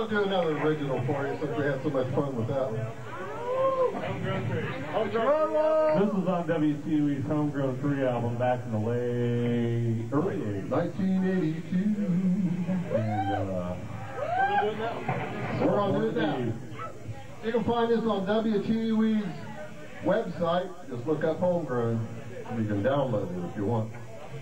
do another original for you since we had so much fun with that. This was on WCUE's Homegrown 3 album back in the early 80s. 1982. And we're on to it now. You can find this on WCUE's website. Just look up Homegrown. You can download it if you want.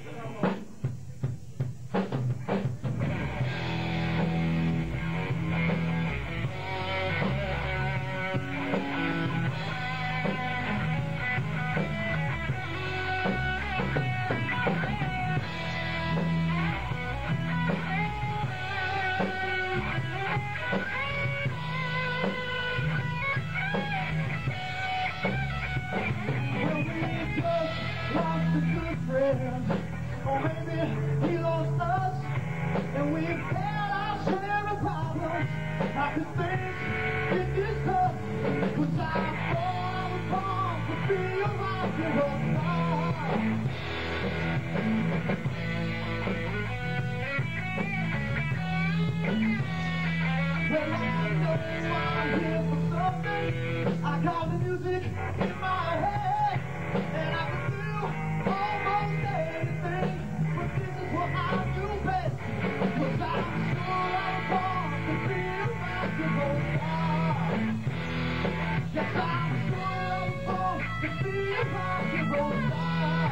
I got the music in my head, and I can do almost anything, but this is what I do best, 'cause I'm sure I'm born to be a rock and roll star. Yes, I'm sure I'm born to be a rock and roll star.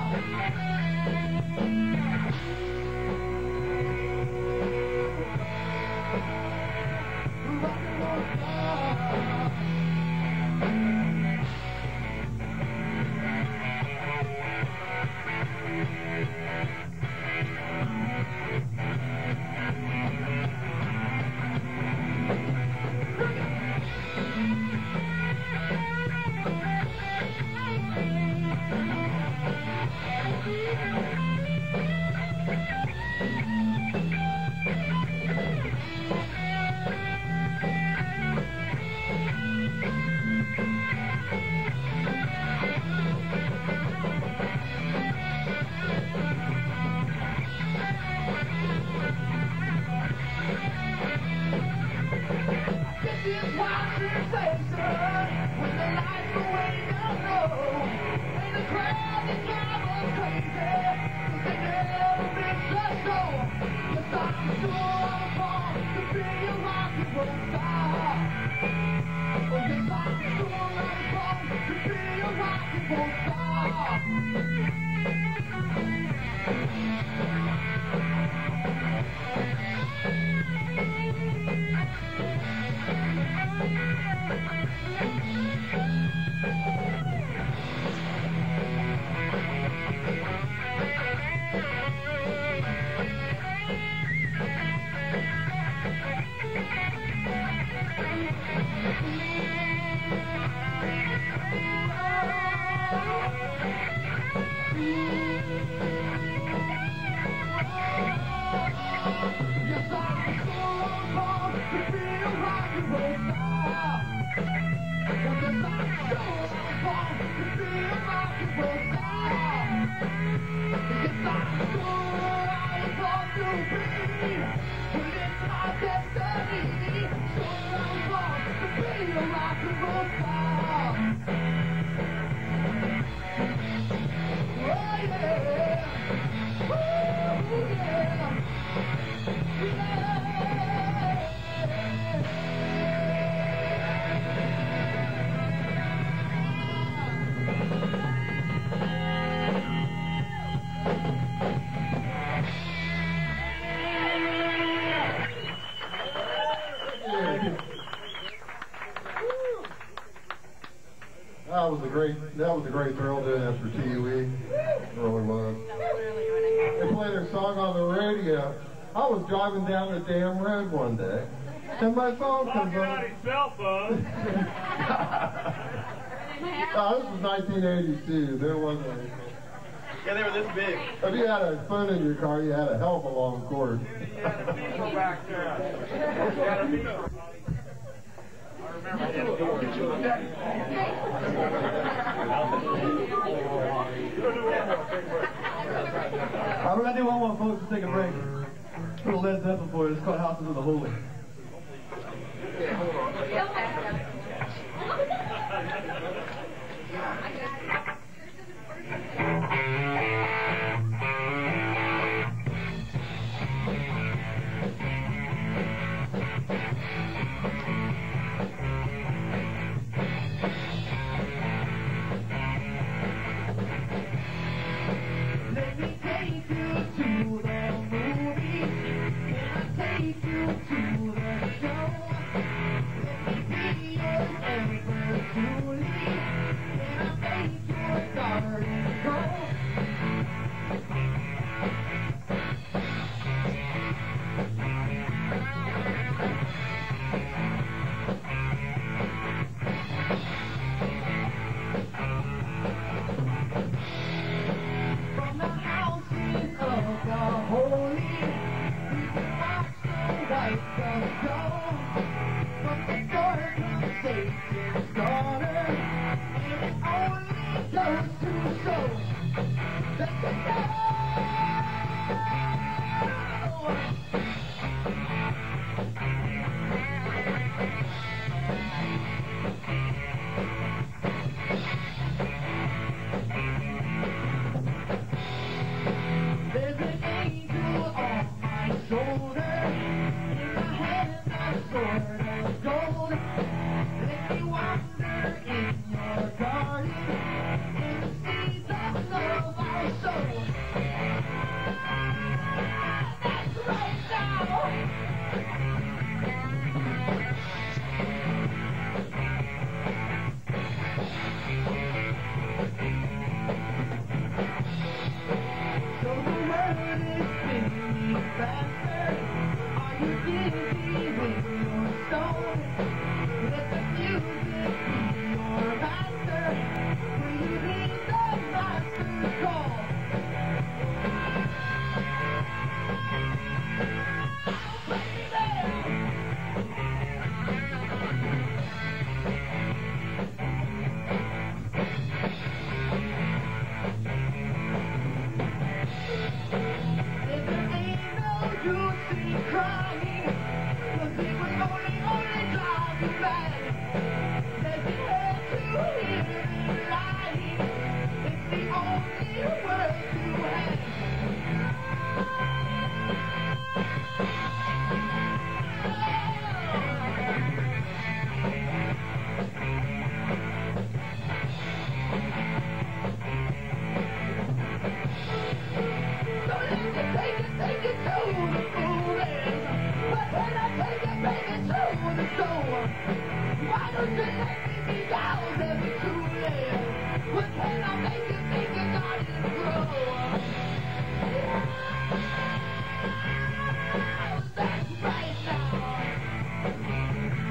Rock and roll star. That was a great thrill doing that for TUE. It really was. They played their song on the radio. I was driving down the damn road one day, and my phone comes on. Cell phone. Oh, this was 1982. There wasn't anything. Yeah, they were this big. If you had a phone in your car, you had a hell of a long cord. Go back there. We're going to do one more, folks, to take a break. A little Led Zeppelin for you. It's called Houses of the Holy. Let me take you to the movies. Can I take you to the show? Let me be your ever truly. Can I make your garden grow? From the houses of the holy, we can watch the white dove go. From the door comes Satan's daughter, and it only goes to show that the devil. There's an angel on my shoulder, in my hand a sword of gold. Let me wander in your garden, in the seeds of love I sow. That's right now. So the world is spinning faster. Are you dizzy with your stone? Let the music be your master. Will you heed the master's call? If there ain't no use in crying, 'cause it was only driving mad. There's an hell to hear it lying. It's the only word you have. So let me take it to the movies. But when I take it to the store, why don't you let me be yours every truly? When can I make you think it's not in grow? That's right now.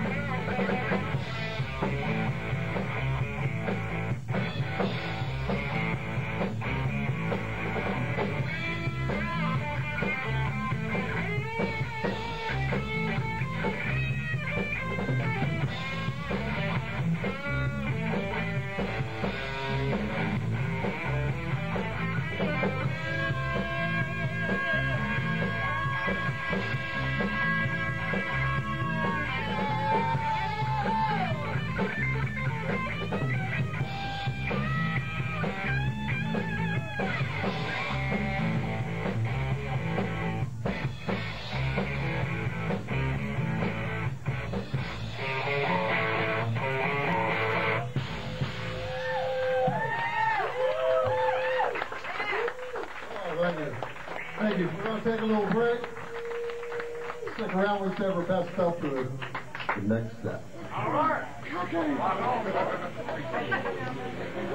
Thank you. We're going to take a little break. Stick around. We save our best stuff for the next set. All right. Okay.